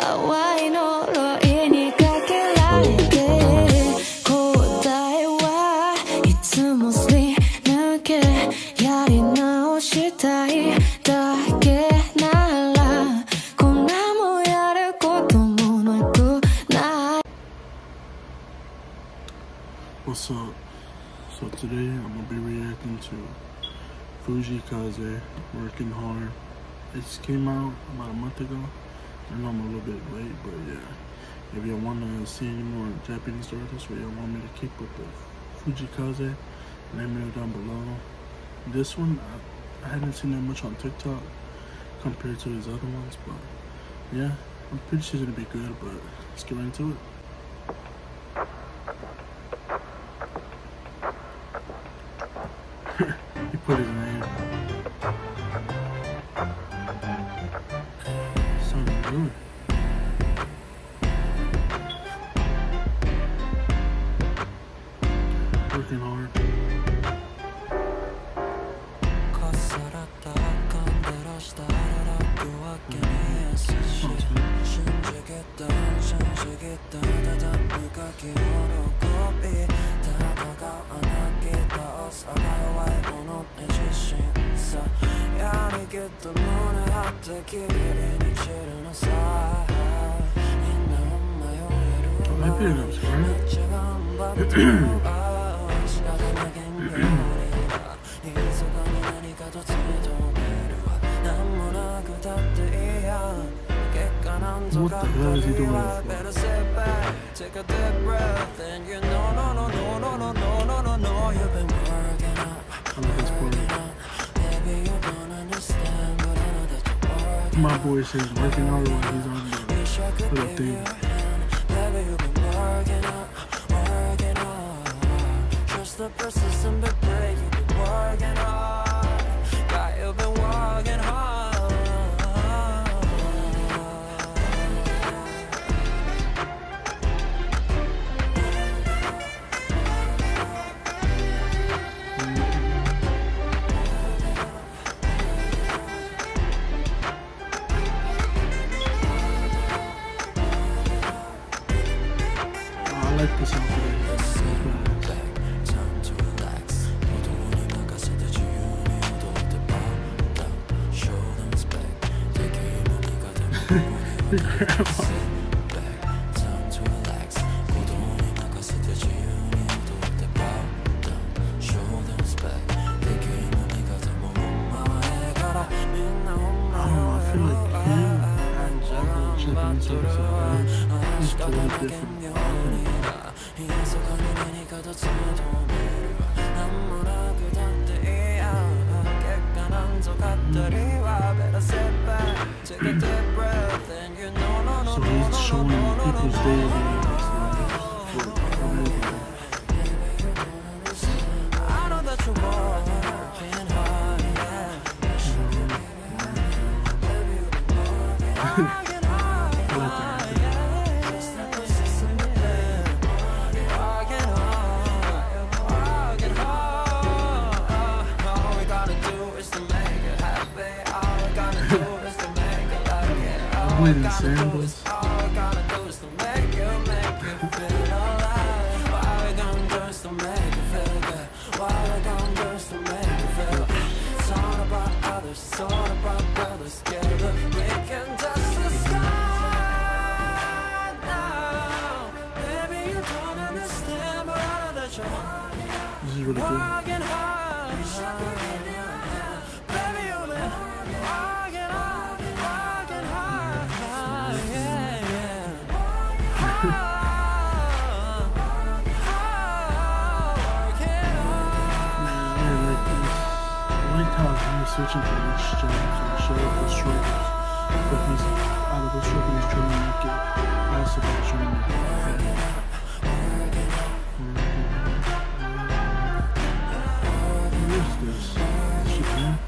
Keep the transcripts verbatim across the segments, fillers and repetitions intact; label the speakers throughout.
Speaker 1: 淡い呪いにかけられて答えはいつもすり抜けやり直したいだけならこんなもんやることもなくない。
Speaker 2: What's up? So today I'm gonna be reacting to Fujikaze, Working Hard. It just came out about a month ago. I know I'm a little bit late, but yeah. If y'all wanna see any more Japanese artists or y'all want me to keep up with Fujikaze, let me know down below. This one, I, I haven't seen that much on TikTok compared to his other ones, but yeah, I'm pretty sure it's gonna be good, but let's get right into it. He put his name. Sounds good. Working hard. Maybe it was What the hell is he doing that for? Take a deep breath and you know, no, no, no, no, no, no, no, no, no, you've been working up, working up. Maybe you don't understand, but I know that you're working. My boy says working hard while he's on the little thing. Maybe you've been working up, working up. Trust the persistent big break, you've been working hard. Yeah, you've been working hard. I like this song today. I feel like him and Japanese artists, he's totally different. So he's showing people's daily lives for everybody. I know that you're working hard, yeah. When the sandals. All I gotta do is to make you, make you feel alive. All I gonna do is to make you feel good. All I gonna do is to make you feel good. It's all about others, it's all about brothers. Together we can touch the sky now. Maybe you don't understand, but I know that you're this is really good. Working hard. Baby, you've been working hard, working hard. Searching for each job to show up the struggles, but he's out of the struggle, he's trying to make it possible, trying to make it happen. What is this? Japan?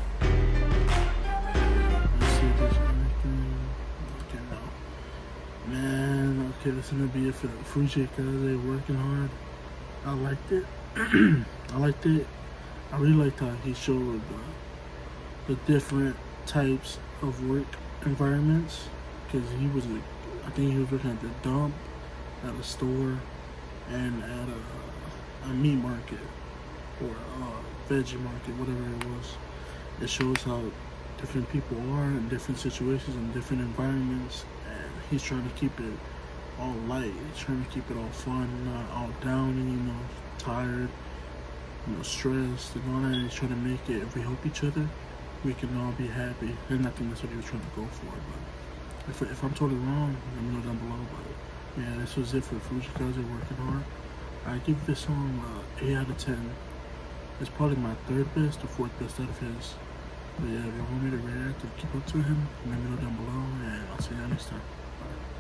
Speaker 2: Let's see if there's anything. Okay, no. Man, okay, that's gonna be it for Fujikaze, Working Hard. I liked it. I liked it. I really liked how he showed the the different types of work environments, because he was a,
Speaker 3: I think he was working at the dump, at a store, and at a, a meat market or a veggie market, whatever it was. It shows how different people are in different situations and different environments, and he's trying to keep it all light. He's trying to keep it all fun, not all down and, you know, tired, you know, stressed and all that. And he's trying to make it, if we help each other, we can all be happy. And I think that's what he was trying to go for. But if, if I'm totally wrong, let me know down below. But yeah, this was it for Fujikaze Working Hard. I give this song uh, eight out of ten. It's probably my third best or fourth best out of his. But yeah, if you want me to react or keep up to him, let me know down below, and I'll see you next time. Bye.